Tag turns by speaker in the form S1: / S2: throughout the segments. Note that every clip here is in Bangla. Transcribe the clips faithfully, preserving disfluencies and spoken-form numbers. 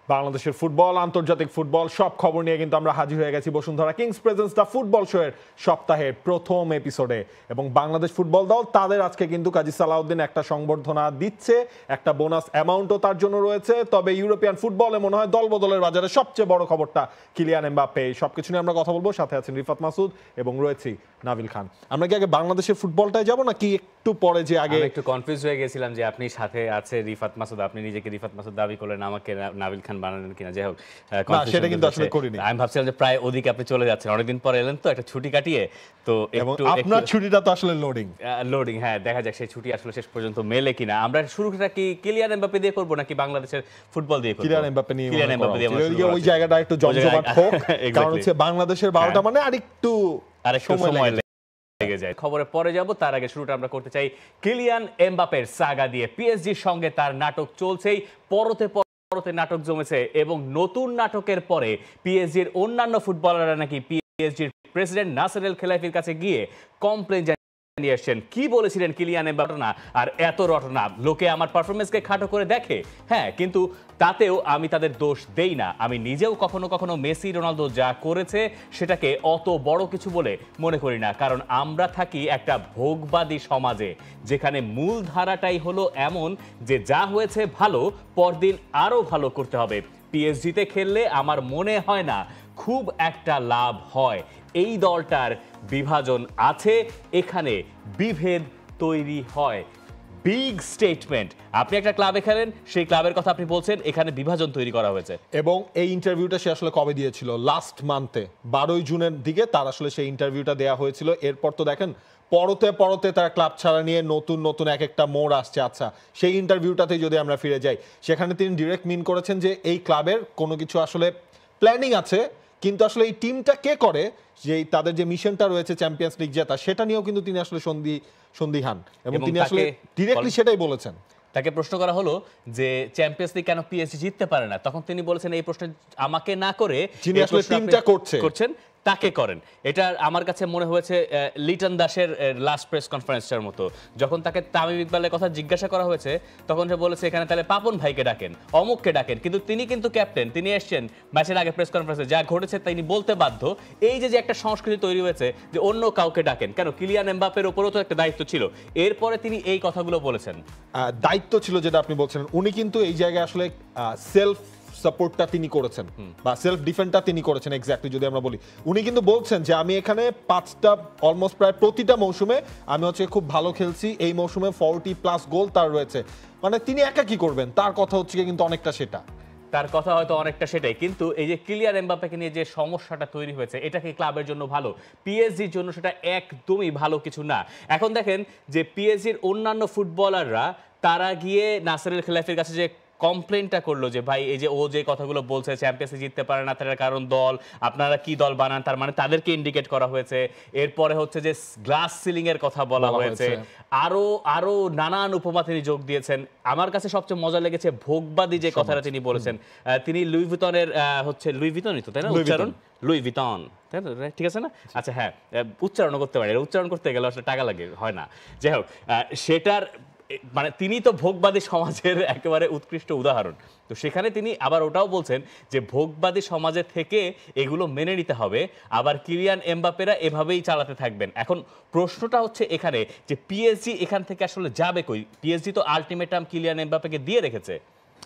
S1: বাংলাদেশের ফুটবল, আন্তর্জাতিক ফুটবল সব খবর নিয়ে কিন্তু আমরা হাজির হয়ে গেছি Bashundhara Kings presents the football show এর সপ্তাহের প্রথম এপিসোডে। এবং বাংলাদেশ ফুটবল দল তাদের আজকে কিন্তু কাজী সালাউদ্দিন একটা সংবর্ধনা দিচ্ছে, একটা বোনাস অ্যামাউন্টও তার জন্য রয়েছে। তবে ইউরোপিয়ান ফুটবলে মনে হয় দল বদলের বাজারে সবচেয়ে বড় খবরটা কিলিয়ান এমবাপ্পে। সবকিছু নিয়ে আমরা কথা বলবো, সাথে আছেন রিফাত মাসুদ এবং রয়েছি নাবিল খান। আমরা কি আগে বাংলাদেশের ফুটবলটায় যাব নাকি একটু পরে? যে আগে
S2: একটু কনফিউজ হয়ে গেছিলাম যে আপনি সাথে আছে রিফাত মাসুদ, আপনি নিজেকে রিফাত মাসুদ দাবি করলেন, আমাকে নাবিল খান বানালেন কিনা, যাই হোক
S1: সেটা কিন্তু আসলে করিনি।
S2: আমি ভাবছিলাম যে প্রায় ওদিকে আপনি চলে যাচ্ছেন, অনেকদিন পরে এলেন তো একটা ছুটি কাটিয়ে, তো একটু
S1: আপনার ছুটিটা তো আসলে লোডিং
S2: লোডিং হ্যাঁ, দেখা যাক সেই ছুটি আসলে শেষ পর্যন্ত মেলে কিনা। আমরা শুরুটা কি কিলিয়ান এমবাপ্পে দিয়ে করব নাকি বাংলাদেশের ফুটবল দিয়ে করব?
S1: কিলিয়ান এমবাপ্পে নিয়ে
S2: কিলিয়ান এমবাপ্পে দিয়ে
S1: ওই জায়গাটা একটু জমজমাট হোক, কারণ হচ্ছে বাংলাদেশের বারোটা মানে আরেকটু
S2: আরেকটু সময় লেগে যায়। খবরে পরে যাব, তার আগে শুরুটা আমরা করতে চাই কিলিয়ান এমবাপ্পের সাগা দিয়ে। পিএসজির সঙ্গে তার নাটক চলছেই, পরতে পরতে নাটক জমেছে এবং নতুন নাটকের পরে পিএসজির অন্যান্য ফুটবলাররা নাকি পিএসজির প্রেসিডেন্ট নাসের এল খেলাইফির কাছে গিয়ে কমপ্লেইন নিয়ে আসছেন। কি বলেছিলেন কিলিয়ান এমবাপ্পে? না আর এত রটনা, লোকে আমার পারফরমেন্সকে খাটো করে দেখে, হ্যাঁ, কিন্তু তাতেও আমি তাদের দোষ দেই না। আমি নিজেও কখনো কখনো মেসি রোনালদো যা করেছে সেটাকে অত বড় কিছু বলে মনে করি না, কারণ আমরা থাকি একটা ভোগবাদী সমাজে, যেখানে মূল ধারাটাই হলো এমন যে যা হয়েছে ভালো, পরদিন আরো ভালো করতে হবে। পিএসজিতে খেললে আমার মনে হয় না খুব একটা লাভ হয়। এই দলটার বিভাজন আছে, এখানে বিভেদ তৈরি হয়। Big statement. আপনি একটা ক্লাবে খেলেন, সেই ক্লাবের কথা আপনি বলছেন, এখানে বিভাজন তৈরি করা হয়েছে।
S1: এবং এই ইন্টারভিউটা সে আসলে কবে দিয়েছিল? লাস্ট মান্থে বারোই জুনের দিকে তার আসলে সেই ইন্টারভিউটা দেওয়া হয়েছিল। এরপর তো দেখেন পরতে পরতে তার ক্লাব ছাড়া নিয়ে নতুন নতুন এক একটা মোড় আসছে। আচ্ছা, সেই ইন্টারভিউটাতে যদি আমরা ফিরে যাই, সেখানে তিনি ডিরেক্ট মিন করেছেন যে এই ক্লাবের কোনো কিছু আসলে প্ল্যানিং আছে, কিন্তু আসলে এই টিমটা কে করে, যে তাদের যে মিশনটা রয়েছে চ্যাম্পিয়ন্স লিগ জেতা, সেটা নিয়েও কিন্তু তিনি আসলে সন্ধি সন্দিহান এবং তিনি আসলে ডিরেক্টলি সেটাই বলেছেন।
S2: তাকে প্রশ্ন করা হলো যে চ্যাম্পিয়ন্স লিগ কেন পিএসজি জিততে পারে না, তখন তিনি বলেছেন এই প্রশ্ন আমাকে না করে
S1: যিনি আসলে টিমটা করছে
S2: করছেন তাকে করেন। এটা আমার কাছে মনে হয়েছে লিটন দাসের লাস্ট প্রেস কনফারেন্সটার মতো। যখন তাকে তামিম ইকবালের কথা জিজ্ঞাসা করা হয়েছে, তখন সে বলেছে এখানে তাহলে পাপন ভাইকে ডাকেন, অমুককে ডাকেন, কিন্তু তিনি কিন্তু ক্যাপ্টেন, তিনি এসছেন ম্যাচের আগে প্রেস কনফারেন্সে, যা ঘটেছে তিনি বলতে বাধ্য। এই যে যে একটা সংস্কৃতি তৈরি হয়েছে যে অন্য কাউকে ডাকেন কেন, কিলিয়ান এমবাপ্পের উপরও তো একটা দায়িত্ব ছিল। এরপরে তিনি এই কথাগুলো বলেছেন।
S1: দায়িত্ব ছিল যেটা আপনি বলছেন, উনি কিন্তু এই জায়গায় আসলে সেলফ সাপোর্টটা তিনি করেছেন বা সেলফ ডিফেন্ডটা তিনি করেছেন। এক্স্যাক্টলি যদি আমরা বলি, উনি কিন্তু বলছেন যে আমি এখানে পাঁচটা অলমোস্ট প্রায় প্রতিটা মৌসুমে আমি হচ্ছে খুব ভালো খেলছি, এই মৌসুমে ফর্টি প্লাস গোল তার রয়েছে। মানে তিনি একা কি করবেন, তার কথা হচ্ছে কিন্তু অনেকটা সেটা
S2: তার কথা হয়তো অনেকটা সেটাই, কিন্তু এই যে কিলিয়ান এমবাপ্পেকে নিয়ে যে সমস্যাটা তৈরি হয়েছে, এটা কি ক্লাবের জন্য ভালো? পিএসজির জন্য সেটা একদমই ভালো কিছু না। এখন দেখেন যে পিএসজির অন্যান্য ফুটবলাররা তারা গিয়ে নাসের এল খেলাইফির কাছে যে কমপ্লেনটা করলো যে ভাই এই যে ও যে কথাগুলো বলছে চ্যাম্পিয়ন্স জিততে পারে না, তার কারণ দল, আপনারা কি দল বানান, তার মানে তাদেরকে ইন্ডিকেট করা হয়েছে। এরপরে হচ্ছে যে গ্লাস সিলিং এর কথা বলা হয়েছে, আরো আরো নানান উপমা তিনি যোগ দিয়েছেন। আমার কাছে সবচেয়ে মজা লেগেছে ভোগবাদী যে কথাটা তিনি বলেছেন। তিনি লুই ভিতনের হচ্ছে লুই ভিতনই তো, তাই না উচ্চারণ? লুই ভিতন, তাই না? ঠিক আছে না? আচ্ছা হ্যাঁ, উচ্চারণ করতে পারি, উচ্চারণ করতে গেলে আসলে টাকা লাগে, হয় না। যাই হোক, সেটার মানে তিনি তো ভোগবাদী সমাজের একেবারে উৎকৃষ্ট উদাহরণ। তো সেখানে তিনি আবার ওটাও বলছেন যে ভোগবাদী সমাজের থেকে এগুলো মেনে নিতে হবে, আবার কিলিয়ান এমবাপ্পেরা এভাবেই চালাতে থাকবেন। এখন প্রশ্নটা হচ্ছে এখানে যে পিএসজি এখান থেকে আসলে যাবে কই? পিএসজি তো আলটিমেটাম কিলিয়ান এমবাপ্পেকে দিয়ে রেখেছে।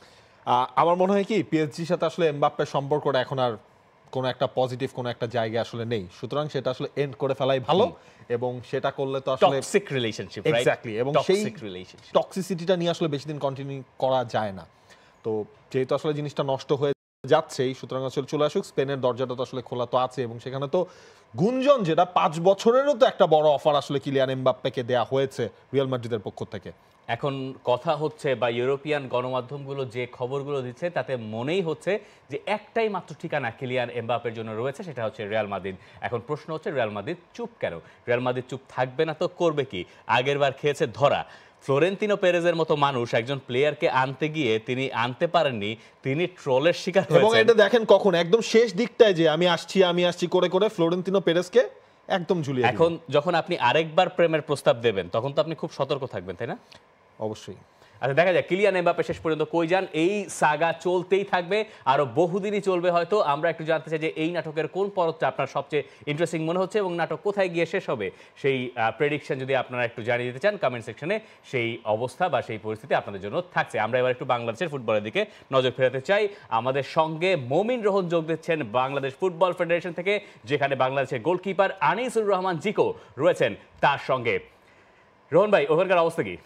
S1: আমার মনে হয় কি পিএসজির সাথে আসলে এমবাপ্পের সম্পর্কটা এখন আর কোনো একটা পজিটিভ কোনো একটা জায়গায় আসলে নেই, সুতরাং সেটা আসলে এন্ড করে ফেলাই ভালো। এবং সেটা করলে তো আসলে
S2: টক্সিক রিলেশনশিপ, রাইট?
S1: এক্স্যাক্টলি, এবং সেই টক্সিসিটিটা নিয়ে আসলে বেশি দিন কন্টিনিউ করা যায় না। তো যেহেতু আসলে জিনিসটা নষ্ট হয়ে যাচ্ছেই, সুতরাং আসলে চলে আসুক। স্পেনের দরজাটা তো আসলে খোলা তো আছে, এবং সেখানে তো গুঞ্জন যেটা পাঁচ বছরেরও তো একটা বড় অফার আসলে কিলিয়ান এমবাপ্পেকে দেয়া হয়েছে রিয়াল মাদ্রিদের পক্ষ থেকে।
S2: এখন কথা হচ্ছে বা ইউরোপিয়ান গণমাধ্যমগুলো যে খবরগুলো দিচ্ছে তাতে মনেই হচ্ছে যে একটাই মাত্র ঠিকানা কিলিয়ান এমবাপ্পের জন্য রয়েছে, সেটা হচ্ছে রিয়াল মাদ্রিদ। এখন প্রশ্ন হচ্ছে রিয়াল মাদ্রিদ চুপ কেন? রিয়াল মাদ্রিদ চুপ থাকবে না তো করবে কি? আগের বার খেয়েছে ধরা। ফ্লোরেন্তিনো পেরেজের মতো মানুষ একজন প্লেয়ারকে আনতে গিয়ে তিনি আনতে পারেননি, তিনি ট্রোলের শিকার হয়েছেন।
S1: এবং এটা দেখেন কখন একদম শেষ দিকটায় যে আমি আসছি আমি আসছি করে করে ফ্লোরেন্তিনো পেরেজকে একদম ঝুলিয়ে।
S2: এখন যখন আপনি আরেকবার প্রেমের প্রস্তাব দেবেন তখন তো আপনি খুব সতর্ক থাকবেন, তাই না?
S1: অবশ্যই।
S2: আচ্ছা দেখা যায় কিলিয়ান এমবাপ্পে শেষ পর্যন্ত কই যান, এই সাগা চলতেই থাকবে, আরো বহুদিনই চলবে হয়তো। আমরা একটু জানতে চাই যে এই নাটকের কোন পর্বটা আপনার সবচেয়ে ইন্টারেস্টিং মনে হচ্ছে এবং নাটক কোথায় গিয়ে শেষ হবে, সেই প্রেডিকশন যদি আপনারা একটু জানিয়ে দিতে চান কমেন্ট সেকশনে, সেই অবস্থা বা সেই পরিস্থিতি আপনাদের জন্য থাকছে। আমরা এবার একটু বাংলাদেশের ফুটবলের দিকে নজর ফেরাতে চাই। আমাদের সঙ্গে মমিন রোহন যোগ দিচ্ছেন বাংলাদেশ ফুটবল ফেডারেশন থেকে, যেখানে বাংলাদেশের গোলকিপার আনিসুর রহমান জিকো রয়েছেন তার সঙ্গে। রোহন ভাই, ওখানকার অবস্থা কি?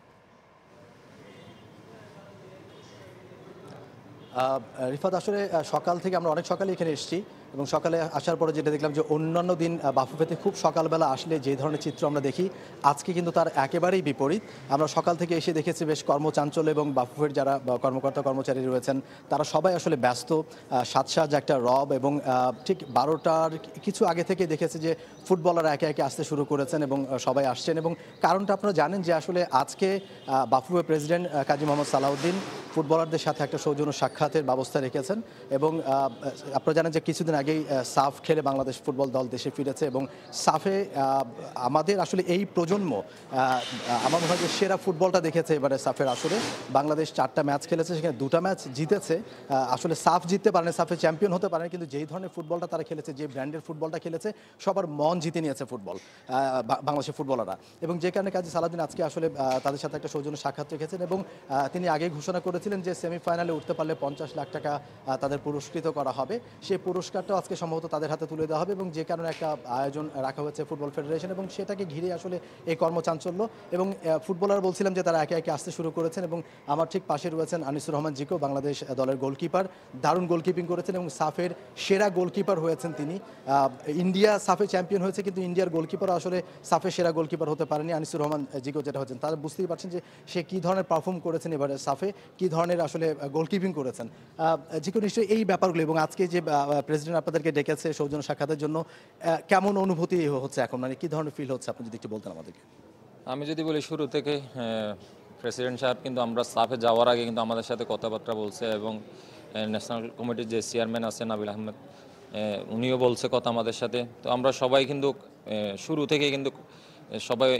S3: রিফাত, আসলে সকাল থেকে আমরা অনেক সকালে এখানে এসেছি এবং সকালে আসার পরে যেটা দেখলাম যে অন্যান্য দিন বাফুফেতে খুব সকালবেলা আসলে যে ধরনের চিত্র আমরা দেখি, আজকে কিন্তু তার একেবারেই বিপরীত। আমরা সকাল থেকে এসে দেখেছি বেশ কর্মচাঞ্চল্য এবং বাফুফের যারা কর্মকর্তা কর্মচারী রয়েছেন তারা সবাই আসলে ব্যস্ত। সাতসাজ একটা রব এবং ঠিক বারোটার কিছু আগে থেকে দেখেছি যে ফুটবলাররা একে একে আসতে শুরু করেছেন এবং সবাই আসছেন। এবং কারণটা আপনারা জানেন যে আসলে আজকে বাফুফের প্রেসিডেন্ট কাজী মোহাম্মদ সালাউদ্দিন ফুটবলারদের সাথে একটা সৌজন্য সাক্ষাতের ব্যবস্থা রেখেছেন এবং আপনারা জানেন যে কিছুদিন আগেই সাফ খেলে বাংলাদেশ ফুটবল দল দেশে ফিরেছে এবং সাফে আমাদের আসলে এই প্রজন্ম আমার মনে হয় যে সেরা ফুটবলটা দেখেছে এবারে সাফের আসরে। বাংলাদেশ চারটা ম্যাচ খেলেছে, সেখানে দুটা ম্যাচ জিতেছে। আসলে সাফ জিততে পারেনি, সাফে চ্যাম্পিয়ন হতে পারেনি, কিন্তু যেই ধরনের ফুটবলটা তারা খেলেছে, যে ব্র্যান্ডের ফুটবলটা খেলেছে, সবার মন জিতে নিয়েছে ফুটবল বাংলাদেশের ফুটবলাররা। এবং যে কারণে কাজী সালাউদ্দিন আজকে আসলে তাদের সাথে একটা সৌজন্য সাক্ষাৎ রেখেছেন এবং তিনি আগে ঘোষণা করেছিলেন যে সেমিফাইনালে উঠতে পারলে পঞ্চাশ লাখ টাকা তাদের পুরস্কৃত করা হবে। সেই পুরস্কারটাও আজকে সম্ভবত তাদের হাতে তুলে দেওয়া হবে এবং যে কারণে একটা আয়োজন রাখা হয়েছে ফুটবল ফেডারেশন এবং সেটাকে ঘিরে আসলে এই কর্মচাঞ্চল্য। এবং ফুটবলার বলছিলাম যে তারা একে একে আসতে শুরু করেছেন এবং আমার ঠিক পাশে রয়েছেন আনিসুর রহমান জিকো, বাংলাদেশ দলের গোলকিপার। দারুণ গোলকিপিং করেছেন এবং সাফের সেরা গোলকিপার হয়েছেন তিনি। ইন্ডিয়া সাফে চ্যাম্পিয়ন হয়েছে, কিন্তু ইন্ডিয়ার গোলকিপার আসলে সাফের সেরা গোলকিপার হতে পারেনি। আনিসুর রহমান জিকো যেটা হচ্ছেন, তারা বুঝতেই পারছেন যে সে কী ধরনের পারফর্ম করেছেন এবারে সাফে, কী ধরনের আসলে গোলকিপিং করেছেন। জিকো, নিশ্চয়ই এই ব্যাপারগুলো এবং আজকে যে প্রেসিডেন্ট আপনাদেরকে ডেকেছে সৌজন্য সাক্ষাতের জন্য, কেমন অনুভূতি হচ্ছে এখন, মানে কী ধরনের ফিল হচ্ছে আপনি যদি একটু বলতেন আমাদেরকে।
S4: আমি যদি বলি শুরু থেকে প্রেসিডেন্ট সাহেব কিন্তু আমরা সাফে যাওয়ার আগে কিন্তু আমাদের সাথে কথাবার্তা বলছে এবং ন্যাশনাল কমিটির যে চেয়ারম্যান আছে নাবিল আহমেদ, উনিও বলছে কথা আমাদের সাথে। তো আমরা সবাই কিন্তু শুরু থেকে কিন্তু সবাই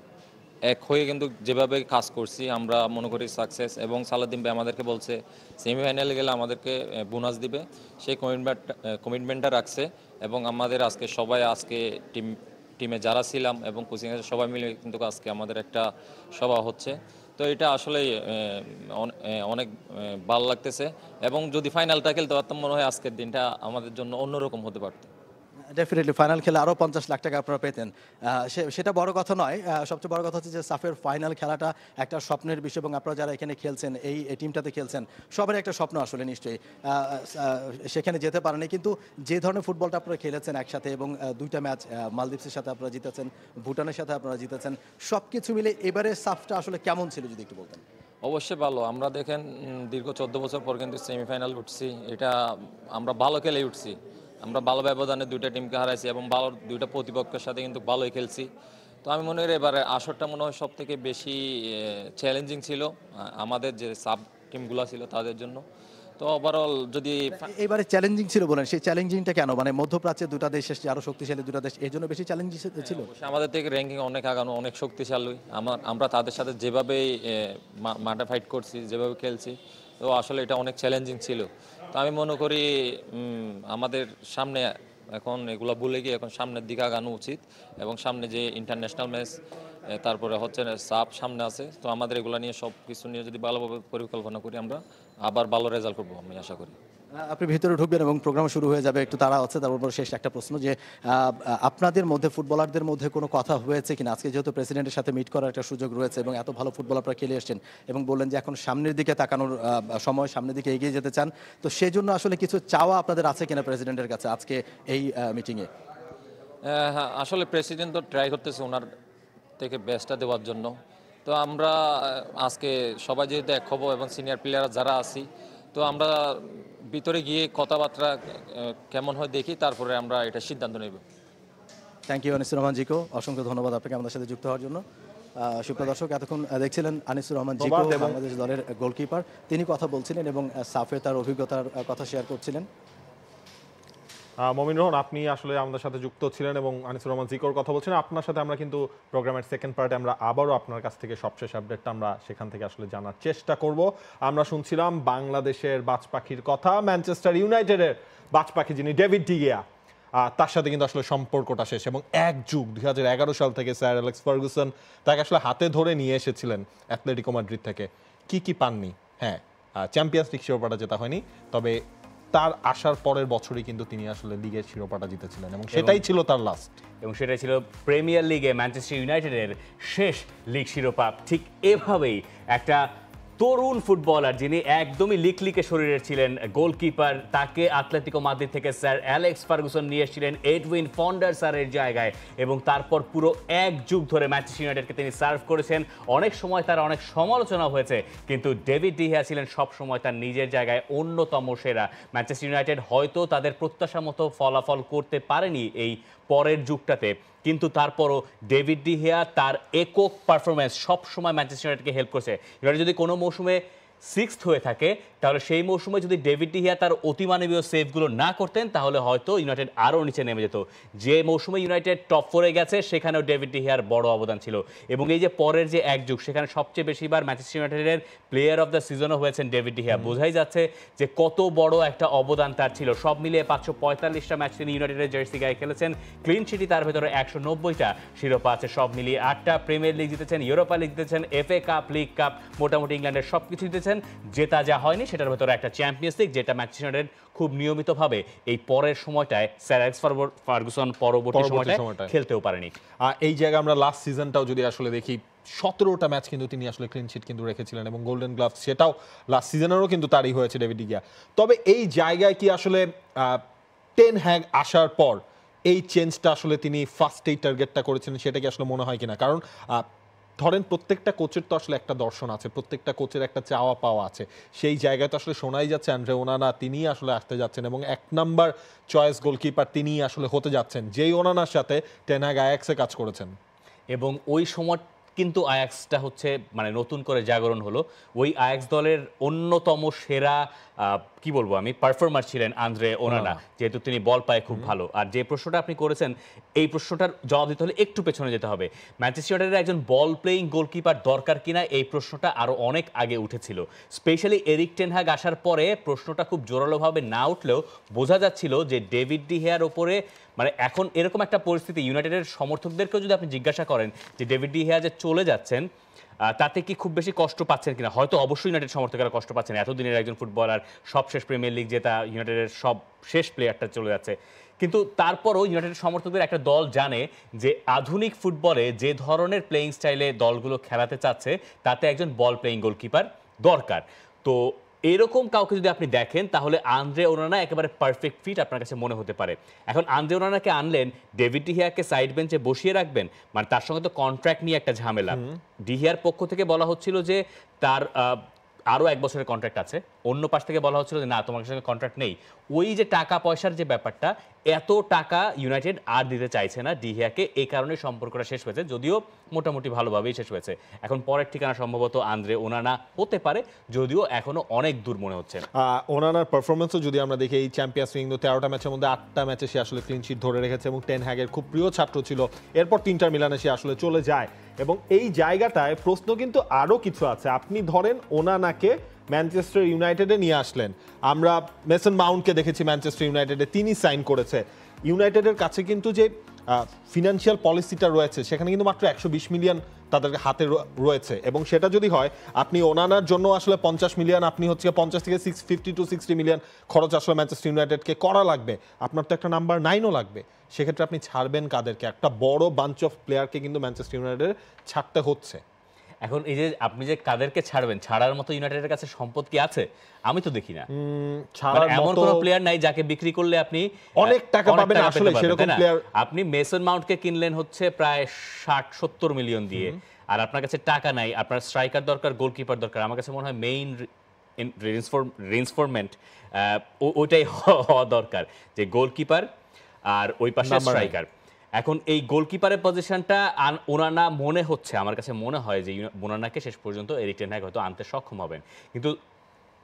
S4: এক হয়ে কিন্তু যেভাবে কাজ করছি আমরা মনে করি সাকসেস। এবং সালাউদ্দিন ভাই আমাদেরকে বলছে সেমিফাইনালে গেলে আমাদেরকে বোনাস দিবে, সেই কমিটমেন্ট কমিটমেন্টটা রাখছে। এবং আমাদের আজকে সবাই আজকে টিম টিমে যারা ছিলাম এবং কোচিংয়ে সবাই মিলে কিন্তু আজকে আমাদের একটা সভা হচ্ছে। তো এটা আসলে অনেক ভালো লাগতেছে এবং যদি ফাইনালটা খেলতে পারতাম মনে হয় আজকের দিনটা আমাদের জন্য অন্যরকম হতে পারত।
S3: ডেফিনেটলি ফাইনাল খেলে আরও পঞ্চাশ লাখ টাকা আপনারা পেতেন, সেটা বড় কথা নয়। সবচেয়ে বড় কথা হচ্ছে যে সাফের ফাইনাল খেলাটা একটা স্বপ্নের বিষয় এবং আপনারা যারা এখানে খেলছেন, এই টিমটাতে খেলছেন, সবারই একটা স্বপ্ন আসলে নিশ্চয়ই সেখানে যেতে পারেনি। কিন্তু যে ধরনের ফুটবলটা আপনারা খেলেছেন একসাথে এবং দুইটা ম্যাচ মালদ্বীপসের সাথে আপনারা জিতেছেন, ভুটানের সাথে আপনারা জিতেছেন, সব কিছু মিলে এবারে সাফটা আসলে কেমন ছিল যদি একটু বলতেন।
S4: অবশ্যই ভালো। আমরা দেখেন দীর্ঘ চোদ্দ বছর পর কিন্তু সেমিফাইনাল উঠছি, এটা আমরা ভালো খেলেই উঠছি। আমরা ভালো ব্যবধানে দুইটা টিমকে হারাইছি এবং ভালো দুইটা প্রতিপক্ষের সাথে কিন্তু ভালোই খেলছি। তো আমি মনে করি এবারে আসরটা মনে হয় সব থেকে বেশি চ্যালেঞ্জিং ছিল আমাদের যে সাব টিমগুলো ছিল তাদের জন্য। তো ওভারঅল যদি
S3: এবারে চ্যালেঞ্জিং ছিল বলেন, সেই চ্যালেঞ্জিংটা কেন? মানে মধ্যপ্রাচ্যের দুটা দেশ এসছে, আরও শক্তিশালী দুটা দেশ, এই জন্য বেশি চ্যালেঞ্জিং ছিল।
S4: আমাদের থেকে র্যাঙ্কিং অনেক আগানো, অনেক শক্তিশালী। আমার আমরা তাদের সাথে যেভাবে মাঠে ফাইট করছি, যেভাবে খেলছি, তো আসলে এটা অনেক চ্যালেঞ্জিং ছিল। তো আমি মনে করি আমাদের সামনে এখন এগুলো ভুলে গিয়ে এখন সামনের দিকে আগানো উচিত এবং সামনে যে ইন্টারন্যাশনাল ম্যাচ, তারপরে হচ্ছে সাপ সামনে আছে। তো আমাদের এগুলো নিয়ে সব কিছু নিয়ে যদি ভালোভাবে পরিকল্পনা করি আমরা আবার ভালো রেজাল্ট করবো আমি আশা করি।
S3: আপনি ভিতরে ঢুকবেন এবং প্রোগ্রাম শুরু হয়ে যাবে, একটু তাড়া আছে। তারপর শেষ একটা প্রশ্ন, যে আপনাদের মধ্যে ফুটবলারদের মধ্যে কোনো কথা হয়েছে কিনা? আজকে যেহেতু প্রেসিডেন্টের সাথে মিট করার একটা সুযোগ রয়েছে এবং এত ভালো ফুটবল আপনারা খেলে এসছেন এবং বললেন যে এখন সামনের দিকে তাকানোর সময়, সামনের দিকে এগিয়ে যেতে চান, তো সেই জন্য আসলে কিছু চাওয়া আপনাদের আছে কিনা প্রেসিডেন্টের কাছে আজকে এই মিটিংয়ে?
S4: হ্যাঁ, আসলে প্রেসিডেন্ট তো ট্রাই করতেছে ওনার থেকে বেস্টটা দেওয়ার জন্য। তো আমরা আজকে সবাই যেহেতু এক হব এবং সিনিয়র প্লেয়ার যারা আছি, তো আমরা ভিতরে গিয়ে কথাবার্তা কেমন হয় দেখি, তারপরে আমরা এটা সিদ্ধান্ত নেব।
S3: থ্যাংক ইউ আনিসুর রহমান জিকো, অসংখ্য ধন্যবাদ আপনাকে আমাদের সাথে যুক্ত হওয়ার জন্য। সুপ্রিয় দর্শক, এতক্ষণ দেখছিলেন আনিসুর রহমান জিকো, বাংলাদেশ দলের গোলকিপার। তিনি কথা বলছিলেন এবং সাফে তার অভিজ্ঞতার কথা শেয়ার করছিলেন।
S1: মমিন রোহন, আপনি আসলে আমাদের সাথে যুক্ত ছিলেন এবং আনিসুর রহমান জিকোর কথা বলছেন। আপনার সাথে আমরা কিন্তু প্রোগ্রামের সেকেন্ড পার্টে আমরা আবারও আপনার কাছ থেকে সবশেষ আপডেটটা আমরা সেখান থেকে আসলে জানার চেষ্টা করব। আমরা শুনছিলাম বাংলাদেশের বাজ পাখির কথা, ম্যানচেস্টার ইউনাইটেডের বাজ পাখি যিনি ডেভিড ডি গিয়া, তার সাথে কিন্তু আসলে সম্পর্কটা শেষ এবং এক যুগ দুই হাজার এগারো সাল থেকে স্যার অ্যালেক্স ফার্গুসন তাকে আসলে হাতে ধরে নিয়ে এসেছিলেন অ্যাথলেটিকো মাদ্রিদ থেকে। কি কি পাননি? হ্যাঁ, চ্যাম্পিয়ন্স লিগ শিরোপাটা জেতা হয়নি, তবে তার আসার পরের বছরই কিন্তু তিনি আসলে লিগের শিরোপাটা জিতেছিলেন এবং সেটাই ছিল তার লাস্ট,
S2: এবং সেটাই ছিল প্রিমিয়ার লিগে ম্যানচেস্টার ইউনাইটেডের শেষ লিগ শিরোপা। ঠিক এভাবেই একটা তরুণ ফুটবলার যিনি একদমই লিকলিকে শরীরের ছিলেন, গোলকিপার, তাকে আতলেতিকো মাদ্রিদ থেকে স্যার অ্যালেক্স ফার্গুসন নিয়ে এসেছিলেন এডউইন ফন্ডার স্যারের জায়গায়, এবং তারপর পুরো এক যুগ ধরে ম্যানচেস্টার ইউনাইটেডকে তিনি সার্ভ করেছেন। অনেক সময় তার অনেক সমালোচনা হয়েছে, কিন্তু ডেভিড ডি গিয়া ছিলেন সবসময় তার নিজের জায়গায় অন্যতম সেরা। ম্যানচেস্টার ইউনাইটেড হয়তো তাদের প্রত্যাশা মতো ফলাফল করতে পারেনি এই পরের যুগটাতে, কিন্তু তারপরও ডেভিড ডি গিয়া তার একক পারফরমেন্স সবসময় ম্যানচেস্টার ইউনাইটেডকে হেল্প করছে। ইউনাইটেড যদি কোনো মৌসুমে সিক্সথ হয়ে থাকে, তাহলে সেই মৌসুমে যদি ডেভিড ডি গিয়া তার অতিমানবীয় সেভগুলো না করতেন, তাহলে হয়তো ইউনাইটেড আরও নিচে নেমে যেত। যে মৌসুমে ইউনাইটেড টপ ফোরে গেছে, সেখানেও ডেভিড ডি গিয়ার বড় অবদান ছিল। এবং এই যে পরের যে এক যুগ, সেখানে সবচেয়ে বেশিবার ম্যানচেস্টার ইউনাইটেডের প্লেয়ার অফ দ্য সিজনও হয়েছেন ডেভিড ডি গিয়া। বোঝাই যাচ্ছে যে কত বড় একটা অবদান তার ছিল। সব মিলিয়ে পাঁচশো পঁয়তাল্লিশটা ম্যাচ তিনি ইউনাইটেডের জার্সি গায়ে খেলেছেন। ক্লিন শিটই তার ভেতরে একশো নব্বইটা, শিরোপা আছে সব মিলিয়ে আটটা। প্রিমিয়ার লিগ জিতেছেন, ইউরোপা লিগ জিতেছেন, এফএ কাপ, লিগ কাপ, মোটামুটি ইংল্যান্ডের সব কিছু জিতেছেন। জেতা যা হয়নি সেটার ভেতরে একটা চ্যাম্পিয়ন্স লিগ, যেটা ম্যানচেস্টার ইউনাইটেড খুব নিয়মিতভাবে এই পরের সময়টায় স্যার অ্যালেক্স ফার্গুসন পরবর্তী সময়টায় খেলতেও পারেনি।
S1: এই জায়গায় আমরা লাস্ট সিজনটাও যদি আসলে দেখি, সতেরোটা ম্যাচ কিন্তু তিনি আসলে ক্লিন শিট কিন্তু রেখেছিলেন এবং গোল্ডেন গ্লাভস সেটাও লাস্ট সিজনেরও কিন্তু তারই হয়েছে ডেভিড ডি গিয়া। তবে এই জায়গায় কি আসলে টেন হ্যাগ আসার পর এই চেঞ্জটা আসলে তিনি ফার্স্ট এই টার্গেটটা করেছেন, সেটা কি আসলে মনে হয় কিনা? কারণ ধরেন প্রত্যেকটা কোচের তো আসলে একটা দর্শন আছে, প্রত্যেকটা কোচের একটা চাওয়া পাওয়া আছে। সেই জায়গায় তো আসলে শোনাই যাচ্ছে আন্দ্রে ওনানা তিনিই আসলে আসতে যাচ্ছেন এবং এক নাম্বার চয়েস গোলকিপার তিনিই আসলে হতে যাচ্ছেন, যেই ওনানার সাথে টেন হ্যাগ আয়াক্সে কাজ করেছেন।
S2: এবং ওই সময় কিন্তু আয়াক্সটা হচ্ছে মানে নতুন করে জাগরণ হলো। ওই আয়াক্স দলের অন্যতম সেরা কি বলবো আমি পারফর্মার ছিলেন আন্দ্রে ওনানা, যেহেতু তিনি বল পায় খুব ভালো। আর যে প্রশ্নটা আপনি করেছেন, এই প্রশ্নটার জবাব দিতে হলে একটু পেছনে যেতে হবে। ম্যানচেস্টার ইউনাইটেডের একজন বল প্লেয়িং গোলকিপার দরকার কিনা, এই প্রশ্নটা আরও অনেক আগে উঠেছিল। স্পেশালি এরিক টেন হ্যাগ আসার পরে প্রশ্নটা খুব জোরালোভাবে না উঠলেও বোঝা যাচ্ছিল যে ডেভিড ডি গিয়ার ওপরে মানে এখন এরকম একটা পরিস্থিতি, ইউনাইটেডের সমর্থকদেরকেও যদি আপনি জিজ্ঞাসা করেন যে ডেভিড ডি গিয়া যে চলে যাচ্ছেন, তাতে কি খুব বেশি কষ্ট পাচ্ছেন কিনা, হয়তো অবশ্যই ইউনাইটেড সমর্থকেরা কষ্ট পাচ্ছেন। এতদিনের একজন ফুটবলার, সব শেষ প্রিমিয়ার লিগ জেতা ইউনাইটেডের সব শেষ প্লেয়ারটা চলে যাচ্ছে, কিন্তু তারপরও ইউনাইটেড সমর্থকদের একটা দল জানে যে আধুনিক ফুটবলে যে ধরনের প্লেয়িং স্টাইলে দলগুলো খেলাতে চাচ্ছে, তাতে একজন বল প্লেয়িং গোলকিপার দরকার। তো এরকম কাউকে যদি আপনি দেখেন, তাহলে আন্দ্রে ওনানা একেবারে পারফেক্ট ফিট আপনার কাছে মনে হতে পারে। এখন আন্দ্রে ওনানাকে আনলেন, ডেভিড ডি গিয়াকে সাইড বেঞ্চে বসিয়ে রাখবেন, মানে তার সঙ্গে তো কন্ট্রাক্ট নিয়ে একটা ঝামেলা। ডি গিয়ার পক্ষ থেকে বলা হচ্ছিল যে তার আরও এক বছরের কন্ট্রাক্ট আছে, অন্য পাশ থেকে বলা হচ্ছিল যে না, তোমার সঙ্গে কন্ট্রাক্ট নেই। ওই যে টাকা পয়সার যে ব্যাপারটা, এত টাকা ইউনাইটেড আর দিতে চাইছে না ডি গিয়াকে, এই কারণে সম্পর্কটা শেষ হয়েছে, যদিও মোটামুটি ভালোভাবেই শেষ হয়েছে। এখন পরের ঠিকানা সম্ভবত আন্দ্রে ওনানা হতে পারে, যদিও এখনো অনেক দূর মনে হচ্ছে।
S1: ওনানার পারফরমেন্সও যদি আমরা দেখি, এই চ্যাম্পিয়ন্স লিগ তেরোটা ম্যাচের মধ্যে আটটা ম্যাচে সে আসলে ক্লিন শিট ধরে রেখেছে এবং টেন হ্যাগের খুব প্রিয় ছাত্র ছিল। এরপর তিনটার মিলানে সে আসলে চলে যায় এবং এই জায়গাটায় প্রশ্ন কিন্তু আরও কিছু আছে। আপনি ধরেন ওনানাকে ম্যানচেস্টার ইউনাইটেডে নিয়ে আসলেন, আমরা মেসন মাউন্টকে দেখেছি ম্যানচেস্টার ইউনাইটেডে, তিনি সাইন করেছে। ইউনাইটেডের কাছে কিন্তু যে ফিনান্সিয়াল পলিসিটা রয়েছে, সেখানে কিন্তু মাত্র একশো বিশ মিলিয়ন তাদের হাতে রয়েছে এবং সেটা যদি হয়, আপনি ওনানার জন্য আসলে পঞ্চাশ মিলিয়ন, আপনি হচ্ছে পঞ্চাশ থেকে six fifty to sixty million খরচ আসলে ম্যানচেস্টার ইউনাইটেডকে করা লাগবে। আপনার তো একটা নাম্বার নাইনও লাগবে, সেক্ষেত্রে আপনি ছাড়বেন কাদেরকে? একটা বড় বাঞ্চ অফ প্লেয়ারকে কিন্তু ম্যানচেস্টার ইউনাইটেড ছাড়তে হচ্ছে।
S2: এখন এই যে আপনি যে কাদেরকে ছাড়বেন, ছাড়ার মতো ইউনাইটেডের কাছে সম্পদ কি আছে? আমি তো দেখি না। এমন কোন প্লেয়ার নাই যাকে বিক্রি করলে আপনি
S1: অনেক টাকা পাবেন। আসলে সেরকম প্লেয়ার
S2: আপনি মেসন মাউন্টকে কিনলেন হচ্ছে প্রায় ষাট সত্তর মিলিয়ন দিয়ে, আর আপনার কাছে টাকা নাই, আপনার স্ট্রাইকার দরকার, গোলকিপার দরকার। আমার কাছে মনে হয় মেইন রিইনফোর্সমেন্ট ওইটাই হওয়া দরকার, যে গোলকিপার আর ওই পাশে স্ট্রাইকার। এখন এই গোলকিপারের পজিশনটা ওনানা মনে হচ্ছে, আমার কাছে মনে হয় যে ওনানাকে শেষ পর্যন্ত এরিক টেন হ্যাগ হয়তো আনতে সক্ষম হবেন, কিন্তু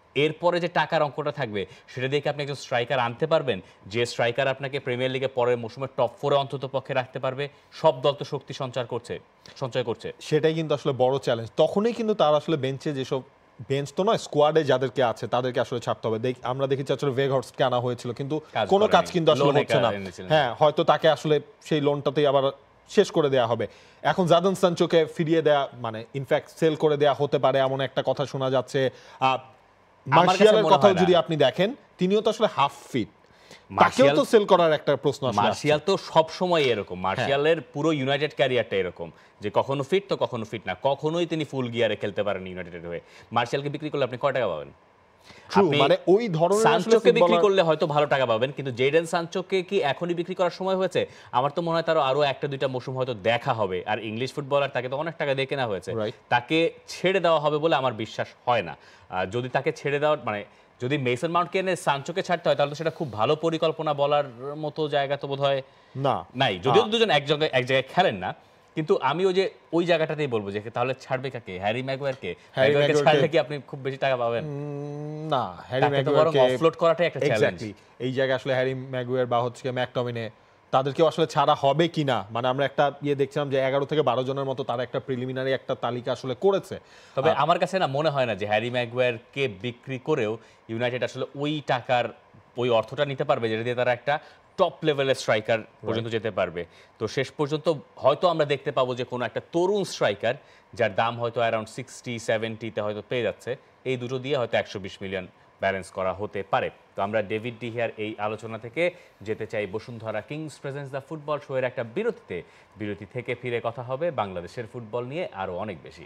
S2: এরপরে যে টাকার অঙ্কটা থাকবে সেটা দিয়ে কি আপনি একজন স্ট্রাইকার আনতে পারবেন যে স্ট্রাইকার আপনাকে প্রিমিয়ার লিগে পরের মৌসুমে টপ ফোরে অন্তত পক্ষে রাখতে পারবে? সব দল তো শক্তি সঞ্চার করছে সঞ্চয় করছে।
S1: সেটাই কিন্তু আসলে বড় চ্যালেঞ্জ। তখনই কিন্তু তার আসলে বেঞ্চে যেসব, বেঞ্চ তো নয়, স্কোয়াডে যাদেরকে আছে তাদেরকে আসলে ছাড়তে হবে। দেখ আমরা দেখেছি আসলে ভেগহর্স্টকে আনা হয়েছিল কিন্তু
S2: কাজ
S1: কোনো
S2: করেনি।
S1: কাজ কিন্তু আসলে
S2: লোনে
S1: হচ্ছে না।
S2: এনেছিলেন।
S1: হ্যাঁ, হয়তো তাকে আসলে সেই লোনটাতেই আবার শেষ করে দেওয়া হবে। এখন জাদন সানচোকে ফিরিয়ে দেয়া, মানে ইনফ্যাক্ট সেল করে দেয়া হতে পারে এমন একটা কথা শোনা যাচ্ছে। আহ,
S2: আমার কাছে
S1: মার্শিয়ালের
S2: মনে
S1: কথাও
S2: হয় না।
S1: যদি আপনি দেখেন, তিনিও তো আসলে হাফ ফিট, তাকেও
S2: মার্শিয়াল
S1: তো সেল করার একটা প্রশ্ন আসলে আসছে।
S2: মার্শিয়াল তো সব সময় এরকম। মার্শিয়ালের পুরো ইউনাইটেড ক্যারিয়ারটা এরকম যে কখনো ফিট তো কখনো ফিট না, কখনোই তিনি ফুল গিয়ারে খেলতে পারেন ইউনাইটেডের হয়ে। মার্শিয়ালকে বিক্রি করলে আপনি কয় টাকা পাবেন?
S1: True,
S2: আপনি
S1: মানে ওই ধরনের আসলে
S2: সানচোকে বিক্রি
S1: ফুটবলার-
S2: করলে হয়তো ভালো টাকা পাবেন, কিন্তু জেডেন সানচোকে কি এখনই বিক্রি করার সময় হয়েছে? আমার তো মনে হয় তারও আরো একটা দুইটা মৌসুম হয়তো দেখা হবে। আর ইংলিশ ফুটবলার, তাকে তো অনেক টাকা দিয়ে কেনা হয়েছে,
S1: Right.
S2: তাকে ছেড়ে দেওয়া হবে বলে আমার বিশ্বাস হয় না। আহ, যদি তাকে ছেড়ে দেওয়া, মানে যদি মেসন মাউন্টকে এনে সানচোকে ছাড়তে হয় তাহলে তো সেটা খুব ভালো পরিকল্পনা বলার মতো জায়গা তো বোধ হয়
S1: না
S2: নাই, যদিও দুজন এক জায়গায় এক জায়গায় খেলেন না। কিন্তু আমি ওই যে ওই জায়গাটাতেই বলবো যে তাহলে ছাড়বে কাকে? হ্যারি ম্যাগুয়ারকে?
S1: হ্যারি
S2: ম্যাগুয়ারকে
S1: ম্যাগুয়ারকে-
S2: ছাড়লে কি আপনি খুব বেশি টাকা পাবেন?
S1: উম, না, হ্যারি
S2: তাকে তো বরং
S1: ম্যাগুয়ারকে
S2: অফলোড করাটাই একটা চ্যালেঞ্জ।
S1: এক্স্যাক্টলি এই জায়গায় আসলে হ্যারি ম্যাগুয়ার বা হচ্ছে ম্যাকটমিনে তাদেরকেও আসলে ছাড়া হবে কিনা, মানে আমরা একটা ইয়ে দেখছিলাম যে এগারো থেকে বারো জনের মতো তারা একটা প্রিলিমিনারি একটা তালিকা আসলে করেছে।
S2: তবে আমার কাছে না মনে হয় না যে হ্যারি ম্যাগুয়ারকে বিক্রি করেও ইউনাইটেড আসলে ওই টাকার ওই অর্থটা নিতে পারবে যেটা দিয়ে তারা একটা টপ লেভেলের স্ট্রাইকার পর্যন্ত যেতে পারবে। তো শেষ পর্যন্ত হয়তো আমরা দেখতে পাবো যে কোনো একটা তরুণ স্ট্রাইকার যার দাম হয়তো অ্যারাউন্ড সিক্সটি সেভেন্টিতে হয়তো পেয়ে যাচ্ছে, এই দুটো দিয়ে হয়তো একশো বিশ মিলিয়ন ব্যালেন্স করা হতে পারে। তো আমরা ডেভিড ডিহিয়ার এই আলোচনা থেকে যেতে চাই Bashundhara Kings presents the football show এর একটা বিরতিতে। বিরতি থেকে ফিরে কথা হবে বাংলাদেশের ফুটবল নিয়ে আরও অনেক বেশি।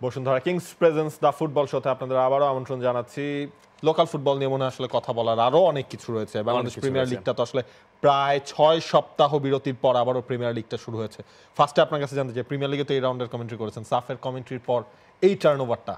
S1: Bashundhara Kings presents the football শোতে আপনাদের আবারও আমন্ত্রণ জানাচ্ছি। লোকাল ফুটবল নিয়ে মনে আসলে কথা বলার আরো অনেক কিছু রয়েছে। বাংলাদেশ প্রিমিয়ার লিগটা তো আসলে প্রায় ছয় সপ্তাহ বিরতির পর আবারও প্রিমিয়ার লিগটা শুরু হয়েছে। ফার্স্টে আপনার কাছে জানতে চাই, প্রিমিয়ার লিগে তো এই রাউন্ডের কমেন্ট্রি করেছেন, সাফের কমেন্ট্রির পর এই টার্নওভারটা